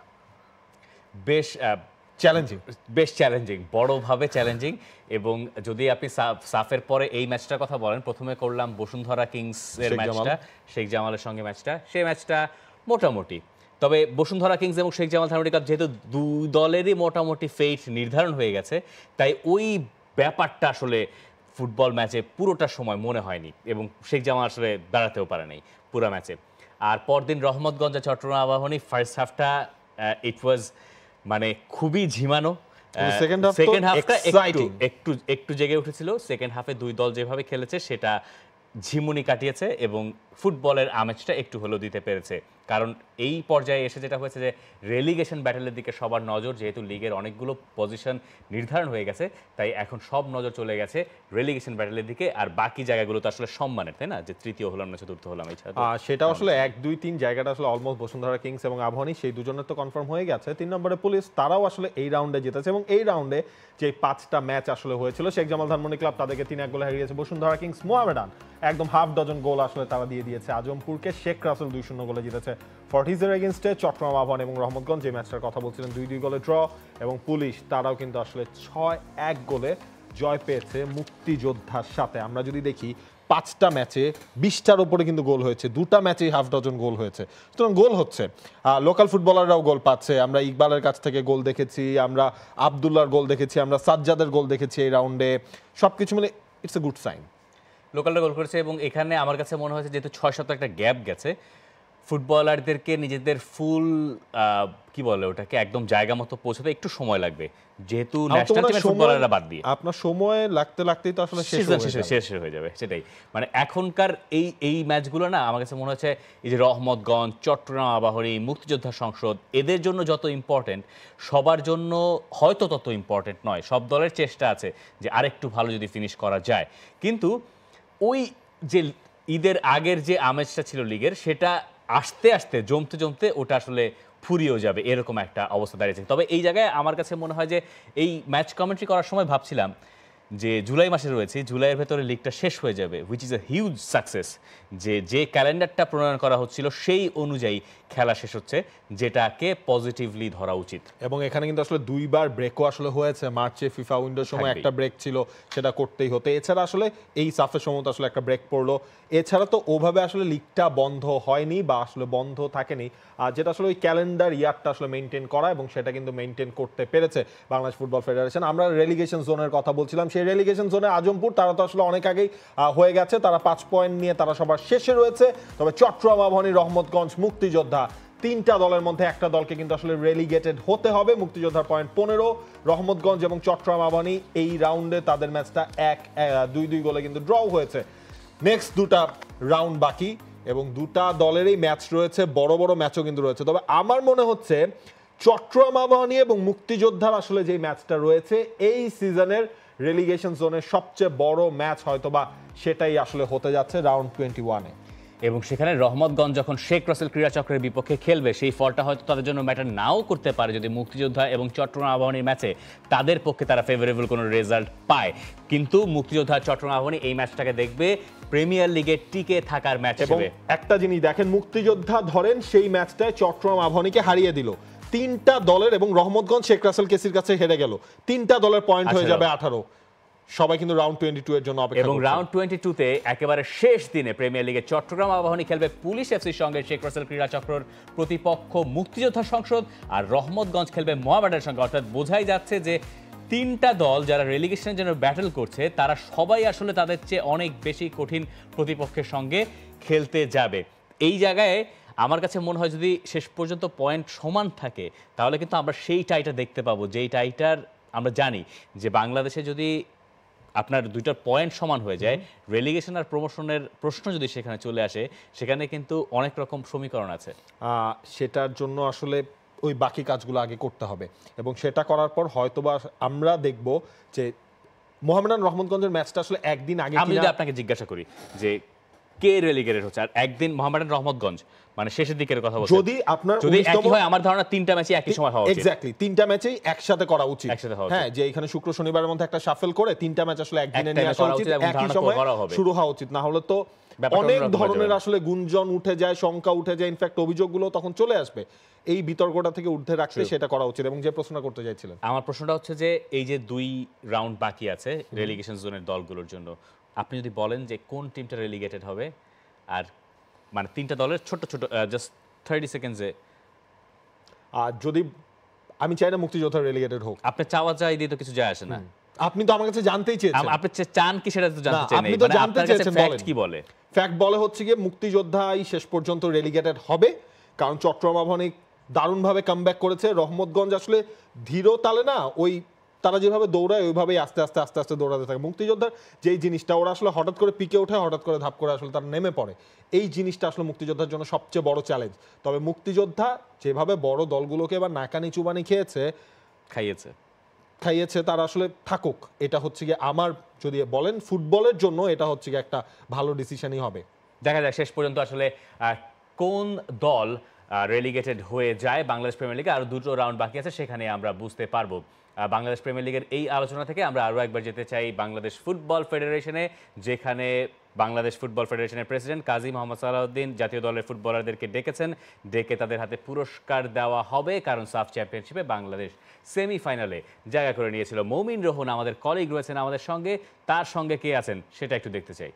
S2: বেশ
S1: চ্যালেঞ্জিং,
S2: বেশ চ্যালেঞ্জিং, বড়ভাবে চ্যালেঞ্জিং। এবং যদি আপনি সাফের পরে এই ম্যাচটার কথা বলেন, প্রথমে করলাম বসুন্ধরা কিংস এর ম্যাচটা, শেখ জামালের সঙ্গে ম্যাচটা, সেই ম্যাচটা মোটামুটি, তবে বসুন্ধরা কিংস এবং শেখ জামাল থানমন্ডি কাপ যেহেতু দুই দলেরই মোটামুটি ফেট নির্ধারণ হয়ে গেছে, তাই ওই ব্যাপারটা আসলে ফুটবল ম্যাচে পুরোটা সময় মনে হয়নি এবং শেখ জামাল আসলে দাঁড়াতেও পারে নাই পুরো ম্যাচে। আর পরদিন রহমতগঞ্জ চট্টগ্রাম আবাহনী ফার্স্ট হাফটা ইট ওয়াজ মানে খুবই ঝিমানো, সেকেন্ড হাফটা একটু একটু একটু জেগে উঠেছিল। সেকেন্ড হাফে দুই দল যেভাবে খেলেছে সেটা ঝিমুনি কাটিয়েছে এবং ফুটবলের আমেজটা একটু হলেও দিতে পেরেছে। কারণ এই পর্যায়ে এসে যেটা হয়েছে যে রেলিগেশন ব্যাটেলের দিকে সবার নজর, যেহেতু লিগের অনেকগুলো পজিশন নির্ধারণ হয়ে গেছে, তাই এখন সব নজর চলে গেছে রেলিগেশন ব্যাটেলের দিকে। আর বাকি জায়গাগুলো তো আসলে সম্মানের, তাই না, যে তৃতীয় হলাম না চতুর্থ হলাম, এই ছাড়া
S1: সেটা আসলে এক দুই তিন জায়গাটা আসলে অলমোস্ট বসুন্ধরা কিংস এবং আবাহনী সেই দুজনের তো কনফার্ম হয়ে গেছে। তিন নম্বরে পুলিশ, তারাও আসলে এই রাউন্ডে জিতেছে এবং এই রাউন্ডে যে পাঁচটা ম্যাচ আসলে হয়েছিল, শেখ জামাল ধানমন্ডি ক্লাব তাদেরকে তিন এক গোলে হারিয়েছে। বসুন্ধরা কিংস মোহামেডান একদম হাফ ডজন গোল আসলে তারা দিয়ে দিয়েছে আজমপুরকে। শেখ রাসেল দুই শূন্য গোলে জিতেছে ফর্টিজের এগেনস্টে। চট্টগ্রাম আবাহনী এবং রহমতগঞ্জ যে ম্যাচটার কথা বলছিলেন দুই দুই গোলে ড্র, এবং পুলিশ তারাও কিন্তু আসলে ছয় এক গোলে জয় পেয়েছে মুক্তিযোদ্ধার সাথে। আমরা যদি দেখি পাঁচটা ম্যাচে বিশটার উপরে কিন্তু গোল হয়েছে, দুটা ম্যাচেই হাফ ডজন গোল হয়েছে। সুতরাং গোল হচ্ছে, লোকাল ফুটবলাররাও গোল পাচ্ছে। আমরা ইকবালের কাছ থেকে গোল দেখেছি, আমরা আবদুল্লার গোল দেখেছি, আমরা সাজ্জাদের গোল দেখেছি এই রাউন্ডে। সবকিছু মিলে ইটস এ গুড সাইন।
S2: লোকালরা গোল করেছে এবং এখানে আমার কাছে মনে হয়েছে যেহেতু ছয় সপ্তাহ একটা গ্যাপ গেছে, ফুটবলারদেরকে নিজেদের ফুল কি বলে ওটাকে একদম জায়গা মতো পৌঁছাতে একটু সময় লাগবে, যেহেতু ন্যাশনাল টিমের ফুটবলাররা বাদ দিয়ে
S1: আপনার সময় লাগতে লাগতেই তো আসলে
S2: শেষ হয়ে যাবে। সেটাই মানে এখনকার এই এই ম্যাচগুলো না আমার কাছে মনে হচ্ছে এই যে রহমতগঞ্জ, চট্টগ্রাম আবাহনী, মুক্তিযোদ্ধা সংসদ, এদের জন্য যত ইম্পর্টেন্ট সবার জন্য হয়তো তত ইম্পর্টেন্ট নয়। সব দলের চেষ্টা আছে যে আরেকটু ভালো যদি ফিনিশ করা যায়, কিন্তু ওই যে ঈদের আগের যে আমেজটা ছিল লিগের, সেটা আস্তে আস্তে জমতে জমতে ওটা আসলে ফুরিয়েও যাবে, এরকম একটা অবস্থা দাঁড়িয়েছে। তবে এই জায়গায় আমার কাছে মনে হয় যে এই ম্যাচ কমেন্ট্রি করার সময় ভাবছিলাম যে জুলাই মাসে রয়েছে, জুলাইয়ের ভেতরে লিগটা শেষ হয়ে যাবে, which is a huge success. যে যে ক্যালেন্ডারটা প্রণয়ন করা হচ্ছিল সেই অনুযায়ী খেলা শেষ হচ্ছে, যেটাকে পজিটিভলি ধরা উচিত।
S1: এবং এখানে কিন্তু আসলে দুইবার ব্রেকও আসলে হয়েছে। মার্চে ফিফা উইন্ডোর সময় একটা ব্রেক ছিল, সেটা করতেই হতো। এছাড়া আসলে এই সাফের সময় তো আসলে একটা ব্রেক পড়লো। এছাড়া তো ওভাবে আসলে লিগটা বন্ধ হয়নি বা আসলে বন্ধ থাকেনি, আর যেটা আসলে ওই ক্যালেন্ডার ইয়ারটা আসলে মেনটেন করা, এবং সেটা কিন্তু মেনটেন করতে পেরেছে বাংলাদেশ ফুটবল ফেডারেশন। আমরা রেলিগেশন জোনের কথা বলছিলাম, সেই রেলিগেশন জোনে আজমপুর তারা তো আসলে অনেক আগেই হয়ে গেছে, তারা পাঁচ পয়েন্ট নিয়ে তারা সবার শেষে রয়েছে। তবে চট্টগ্রাম আবাহনী, রহমতগঞ্জ, মুক্তিযোদ্ধা তিনটা দলের মধ্যে একটা দলকে কিন্তু আসলে রেলিগেটেড হতে হবে। মুক্তিযোদ্ধার পয়েন্ট পনেরো, রহমতগঞ্জ এবং চট্টগ্রাম আবাহনী এই রাউন্ডে তাদের ম্যাচটা এক দুই দুই গোলে কিন্তু ড্র হয়েছে। নেক্সট দুটা রাউন্ড বাকি এবং দুটা দলেরই ম্যাচ রয়েছে, বড় বড় ম্যাচও কিন্তু রয়েছে। তবে আমার মনে হচ্ছে চট্টগ্রাম আবাহনী এবং মুক্তিযোদ্ধার আসলে যে ম্যাচটা রয়েছে এই সিজনের রেলিগেশন জোনের সবচেয়ে বড় ম্যাচ হয়তোবা সেটাই আসলে হতে যাচ্ছে রাউন্ড টোয়েন্টি ওয়ানে।
S2: এবং সেখানে রহমতগঞ্জ যখন শেখ রাসেল ক্রীড়া চক্রের বিপক্ষে খেলবে, সেই ফলটা হয়তো তাদের জন্য ম্যাটার নাও করতে পারে যদি মুক্তিযোদ্ধা এবং চট্টগ্রাম আবাহনীর ম্যাচে তাদের পক্ষে তারা ফেভারেবল কোনো রেজাল্ট পায়। কিন্তু মুক্তিযোদ্ধা চট্টগ্রাম আবাহনী এই ম্যাচটাকে দেখবে প্রিমিয়ার লিগে টিকে থাকার ম্যাচ হিসেবে।
S1: একটা জিনিস দেখেন, মুক্তিযোদ্ধা ধরেন সেই ম্যাচটায় চট্টগ্রাম আবাহনীকে হারিয়ে দিল, তিনটা দলের, এবং রহমতগঞ্জ শেখ রাসেল কেসির কাছে হেরে গেল, তিনটা দলের পয়েন্ট হয়ে যাবে আঠারো। সবাই কিন্তু রাউন্ড টোয়েন্টি টু এর জন্য অপেক্ষা
S2: এবং রাউন্ড টোয়েন্টি টু তে একেবারে শেষ দিনে প্রিমিয়ার লিগে চট্টগ্রাম আবাহনী খেলবে পুলিশ এফসির সঙ্গে, শেখ রাসেল ক্রীড়া চক্রর প্রতিপক্ষ মুক্তিযোদ্ধা সংসদ, আর রহমতগঞ্জ খেলবে মোহামেডানের সঙ্গে। অর্থাৎ বোঝাই যাচ্ছে যে তিনটা দল যারা রেলিগেশনের জন্য ব্যাটল করছে তারা সবাই আসলে তাদের চেয়ে অনেক বেশি কঠিন প্রতিপক্ষের সঙ্গে খেলতে যাবে। এই জায়গায় আমার কাছে মনে হয় যদি শেষ পর্যন্ত পয়েন্ট সমান থাকে তাহলে কিন্তু আমরা সেই টাইটা দেখতে পাবো, যেই টাইটার আমরা জানি যে বাংলাদেশে যদি আপনার দুইটার পয়েন্ট সমান হয়ে যায়, রেলিগেশন আর প্রমোশনের প্রশ্ন যদি সেখানে চলে আসে, সেখানে কিন্তু অনেক রকম সমীকরণ আছে।
S1: সেটার জন্য আসলে ওই বাকি কাজগুলো আগে করতে হবে, এবং সেটা করার পর হয়তোবা আমরা দেখব যে মোহামেডান রহমতগঞ্জের ম্যাচটা আসলে একদিন আগে।
S2: আমি যদি আপনাকে জিজ্ঞাসা করি যে কে রেলিগেটেড হচ্ছে। আর একদিন মোহামেডান রহমতগঞ্জ মানে শেষের দিকের কথা বলছি,
S1: যদি আপনার
S2: যদি একই হয় আমার ধারণা তিনটা ম্যাচই একই সময় হওয়া উচিত।
S1: এক্স্যাক্টলি তিনটা ম্যাচই একসাথে করা উচিত।
S2: একসাথে হওয়া
S1: হ্যাঁ, যে এখানে শুক্র শনিবারের মধ্যে একটা শাফেল করে তিনটা ম্যাচ আসলে একদিনে নিয়ে আসা উচিত, একই সময় শুরু হওয়া উচিত। না হলে তো অনেক ধরনের আসলে গুঞ্জন উঠে যায়, শঙ্কা উঠে যায়, ইনফ্যাক্ট অভিযোগগুলো তখন চলে আসবে। এই বিতর্কটা থেকে ঊর্ধ্বে রাখতে সেটা করা উচিত। এবং যে প্রশ্নটা করতে চাইছিলেন,
S2: আমার প্রশ্নটা হচ্ছে যে এই যে দুই রাউন্ড বাকি আছে রেলিগেশন জোনের দলগুলোর জন্য, আপনি যদি বলেন যে কোন টিমটা রেলিগেটেড হবে, আর মানে তিনটা দলের ছোট ছোট জাস্ট থার্টি সেকেন্ডসে,
S1: আর যদি আমি চাই না মুক্তিযোদ্ধা রেলিগেটেড হোক,
S2: আপনি চাওয়া চাই দিয়ে তো কিছু যায় আসে না।
S1: আপনি তো আমার কাছে জানতেই চেয়েছেন,
S2: আপনি চান কি সেটা তো জানতে চাই।
S1: আপনি তো জানতে চেয়েছেন,
S2: ফ্যাক্ট কি বলে?
S1: ফ্যাক্ট বলে হচ্ছে গিয়ে মুক্তিযোদ্ধাই শেষ পর্যন্ত রেলিগেটেড হবে, কারণ চট্টগ্রাম আবাহনী দারুণভাবে কামব্যাক করেছে। রহমতগঞ্জ আসলে ধীর তালে না, ওই তারা যেভাবে দৌড়ায় ওইভাবেই আস্তে আস্তে আস্তে আস্তে দৌড়াতে থাকে। মুক্তিযোদ্ধার যেই জিনিসটা, ওরা আসলে হঠাৎ করে পিকে ওঠে, হঠাৎ করে ধাপ করে আসলে তারা নেমে পড়ে, এই জিনিসটা আসলে মুক্তিযোদ্ধার জন্য সবচেয়ে বড় চ্যালেঞ্জ। তবে মুক্তিযোদ্ধা যেভাবে বড় দলগুলোকে এবার নাকানি চুবানি খেয়েছে
S2: খাইয়েছে
S1: খাইয়েছে তারা আসলে থাকুক। এটা হচ্ছে গিয়ে আমার, যদি বলেন ফুটবলের জন্য, এটা হচ্ছে গিয়ে একটা ভালো ডিসিশনই হবে।
S2: দেখা যাক শেষ পর্যন্ত আসলে কোন দল রেলিগেটেড হয়ে যায় বাংলাদেশ প্রিমিয়ার লিগে। আর দুটো রাউন্ড বাকি আছে, সেখানে আমরা বুঝতে পারবো। বাংলাদেশ প্রিমিয়ার লিগের এই আলোচনা থেকে আমরা আরও একবার যেতে চাই বাংলাদেশ ফুটবল ফেডারেশনে, যেখানে বাংলাদেশ ফুটবল ফেডারেশনের প্রেসিডেন্ট কাজী মোহাম্মদ সালাউদ্দিন জাতীয় দলের ফুটবলারদেরকে ডেকেছেন, ডেকে তাদের হাতে পুরস্কার দেওয়া হবে, কারণ সাফ চ্যাম্পিয়নশিপে বাংলাদেশ সেমিফাইনালে জায়গা করে নিয়েছিল। মৌমিন রোহন আমাদের কলিগ রয়েছেন আমাদের সঙ্গে, তার সঙ্গে কে আছেন সেটা একটু দেখতে চাই।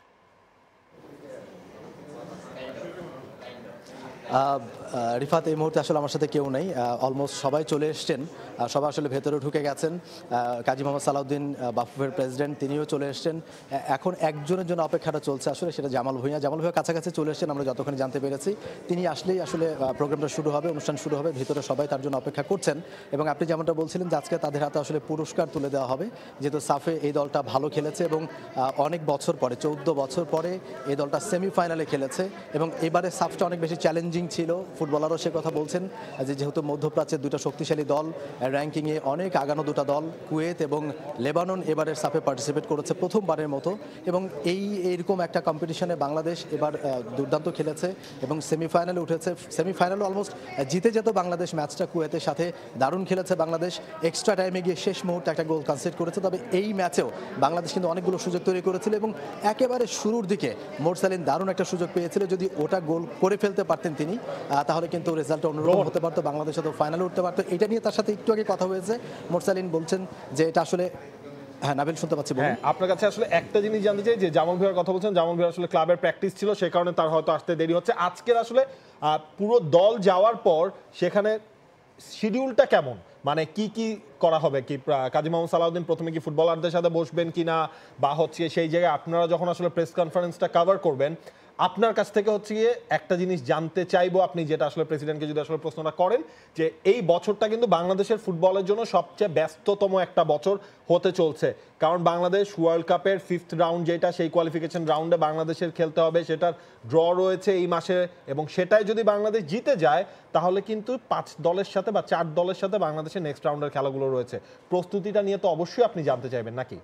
S3: রিফাত, এই মুহূর্তে আসলে আমার সাথে কেউ নেই, অলমোস্ট সবাই চলে এসছেন, সবাই আসলে ভেতরে ঢুকে গেছেন। কাজী মোহাম্মদ সালাউদ্দিন বাফুফের প্রেসিডেন্ট, তিনিও চলে এসছেন। এখন একজনের জন্য অপেক্ষাটা চলছে আসলে, সেটা জামাল ভূঁইয়া। জামাল ভূঁইয়া কাছাকাছি চলে এসছেন আমরা যতক্ষণ জানতে পেরেছি। তিনি আসলেই আসলে প্রোগ্রামটা শুরু হবে, অনুষ্ঠান শুরু হবে, ভিতরে সবাই তার জন্য অপেক্ষা করছেন। এবং আপনি যেমনটা বলছিলেন যে আজকে তাদের হাতে আসলে পুরস্কার তুলে দেওয়া হবে, যেহেতু সাফে এই দলটা ভালো খেলেছে এবং অনেক বছর পরে, চৌদ্দ বছর পরে এই দলটা সেমিফাইনালে খেলেছে। এবং এবারে সাফটা অনেক বেশি চ্যালেঞ্জিং ছিল, ফুটবলারও সে কথা বলছেন যে যেহেতু মধ্যপ্রাচ্যের দুটো শক্তিশালী দল, র্যাঙ্কিংয়ে অনেক আগানো দুটো দল, কুয়েত এবং লেবানন এবারের সাফে পার্টিসিপেট করেছে প্রথমবারের মতো। এবং এই এইরকম একটা কম্পিটিশনে বাংলাদেশ এবার দুর্দান্ত খেলেছে এবং সেমিফাইনালে উঠেছে। সেমিফাইনালে অলমোস্ট জিতে যেত বাংলাদেশ ম্যাচটা কুয়েতের সাথে, দারুণ খেলেছে বাংলাদেশ। এক্সট্রা টাইমে গিয়ে শেষ মুহূর্তে একটা গোল কনসিড করেছে। তবে এই ম্যাচেও বাংলাদেশ কিন্তু অনেকগুলো সুযোগ তৈরি করেছিল এবং একেবারে শুরুর দিকে মোরসালিন দারুণ একটা সুযোগ পেয়েছিল, যদি ওটা গোল করে ফেলতে পারতেন তিনি, তাহলে কিন্তু রেজাল্টটা অন্যরকম হতে পারতো, বাংলাদেশ হয়তো ফাইনালে উঠতে পারতো। এটা নিয়ে তার সাথে একটু আগে কথা হয়েছে, মোরসালিন বলছেন যে এটা আসলে, হ্যাঁ নাবিল শুনতে পাচ্ছি।
S1: হ্যাঁ, আপনার কাছে আসলে একটা জিনিস জানতে চাই যে জামাল ভাইয়ের কথা বলছেন, জামাল ভাই আসলে ক্লাবের প্র্যাকটিস ছিল, সে কারণে তার হয়তো আসতে দেরি হচ্ছে। আজকের আসলে পুরো দল যাওয়ার পর সেখানে শিডিউলটা কেমন, মানে কি কি করা হবে? কি কাজী মোহাম্মদ সালাউদ্দিন প্রথমে কি ফুটবলারদের সাথে বসবেন কিনা, বা হচ্ছে সেই জায়গায় আপনারা যখন আসলে প্রেস কনফারেন্সটা কভার করবেন, আপনার কাছ থেকে হচ্ছে গিয়ে একটা জিনিস জানতে চাইবো, আপনি যেটা আসলে প্রেসিডেন্টকে যদি আসলে প্রশ্নটা করেন, যে এই বছরটা কিন্তু বাংলাদেশের ফুটবলের জন্য সবচেয়ে ব্যস্ততম একটা বছর হতে চলছে, কারণ বাংলাদেশ ওয়ার্ল্ড কাপের ফিফথ রাউন্ড যেটা, সেই কোয়ালিফিকেশন রাউন্ডে বাংলাদেশের খেলতে হবে, সেটার ড্র রয়েছে এই মাসে, এবং সেটাই যদি বাংলাদেশ জিতে যায় তাহলে কিন্তু পাঁচ দলের সাথে বা চার দলের সাথে বাংলাদেশের নেক্সট রাউন্ডের খেলাগুলো রয়েছে। প্রস্তুতিটা নিয়ে তো অবশ্যই আপনি জানতে চাইবেন নাকি?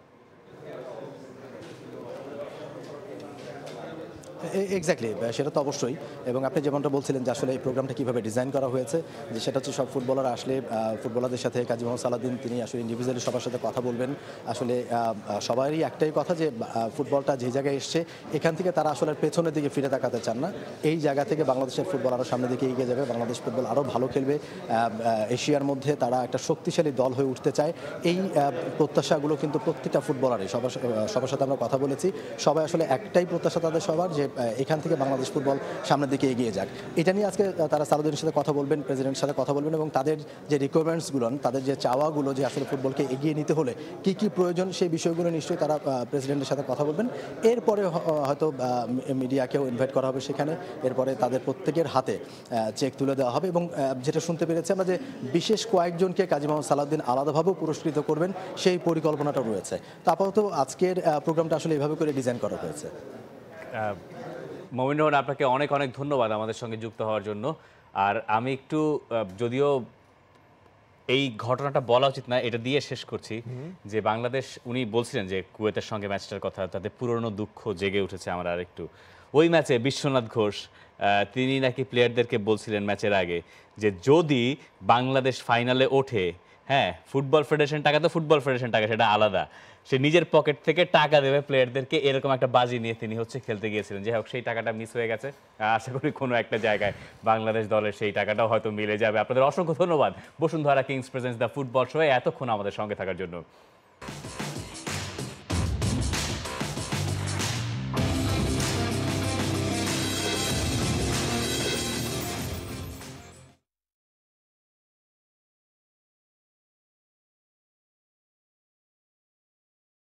S3: এক্স্যাক্টলি, সেটা তো অবশ্যই। এবং আপনি যেমনটা বলছিলেন যে আসলে এই প্রোগ্রামটা কীভাবে ডিজাইন করা হয়েছে, যে সেটা হচ্ছে সব ফুটবলার আসলে ফুটবলারদের সাথে কাজী মোহাম্মদ সালাউদ্দিন তিনি আসলে ইন্ডিভিজুয়ালি সবার সাথে কথা বলবেন। আসলে সবারই একটাই কথা যে ফুটবলটা যে জায়গায় এসছে এখান থেকে তারা আসলে পেছনের দিকে ফিরে তাকাতে চান না, এই জায়গা থেকে বাংলাদেশের ফুটবল আরও সামনের দিকে এগিয়ে যাবে, বাংলাদেশ ফুটবল আরও ভালো খেলবে, এশিয়ার মধ্যে তারা একটা শক্তিশালী দল হয়ে উঠতে চায়। এই প্রত্যাশাগুলো কিন্তু প্রত্যেকটা ফুটবলারই, সবার সবার সাথে আমরা কথা বলেছি, সবাই আসলে একটাই প্রত্যাশা তাদের সবার, যে এখান থেকে বাংলাদেশ ফুটবল সামনের দিকে এগিয়ে যাক। এটা নিয়ে আজকে তারা সালাউদ্দিনের সাথে কথা বলবেন, প্রেসিডেন্টের সাথে কথা বলবেন, এবং তাদের যে রিকোয়ারমেন্টসগুলো, তাদের যে চাওয়াগুলো, যে আসলে ফুটবলকে এগিয়ে নিতে হলে কী কী প্রয়োজন, সেই বিষয়গুলো নিশ্চয়ই তারা প্রেসিডেন্টের সাথে কথা বলবেন। এরপরে হয়তো মিডিয়াকেও ইনভাইট করা হবে সেখানে, এরপরে তাদের প্রত্যেকের হাতে চেক তুলে দেওয়া হবে। এবং যেটা শুনতে পেরেছি আমরা, যে বিশেষ কয়েকজনকে কাজী মোহাম্মদ সালাউদ্দিন আলাদাভাবেও পুরস্কৃত করবেন, সেই পরিকল্পনাটা রয়েছে। তো আপাতত আজকের প্রোগ্রামটা আসলে এইভাবে করে ডিজাইন করা হয়েছে।
S2: মমিন রোহন, আপনাকে অনেক অনেক ধন্যবাদ আমাদের সঙ্গে যুক্ত হওয়ার জন্য। আর আমি একটু, যদিও এই ঘটনাটা বলা উচিত না, এটা দিয়ে শেষ করছি, যে বাংলাদেশ, উনি বলছিলেন যে কুয়েতের সঙ্গে ম্যাচটার কথা, তাদের পুরনো দুঃখ জেগে উঠেছে। আমরা আর একটু ওই ম্যাচে বিশ্বনাথ ঘোষ তিনি নাকি প্লেয়ারদেরকে বলছিলেন ম্যাচের আগে যে যদি বাংলাদেশ ফাইনালে ওঠে, হ্যাঁ ফুটবল ফেডারেশন টাকা তো ফুটবল ফেডারেশন টাকা সেটা আলাদা, সে নিজের পকেট থেকে টাকা দেবে প্লেয়ারদেরকে, এরকম একটা বাজি নিয়ে তিনি হচ্ছে খেলতে গিয়েছিলেন। যাই হোক সেই টাকাটা মিস হয়ে গেছে, আশা করি কোনো একটা জায়গায় বাংলাদেশ দলের সেই টাকাটাও হয়তো মিলে যাবে। আপনাদের অসংখ্য ধন্যবাদ Bashundhara Kings presents the football শোয়ে এতক্ষণ আমাদের সঙ্গে থাকার জন্য।